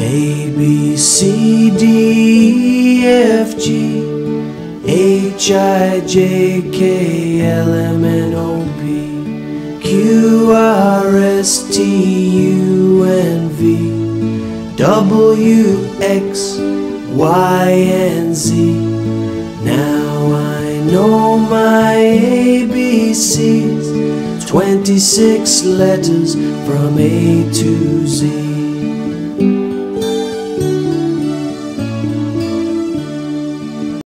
A, B, C, D, E, F, G, H, I, J, K, L, M, N, O, P, Q, R, S, T, U, N, V, W, X, Y, and Z. Now I know my ABCs, 26 letters from A to Z.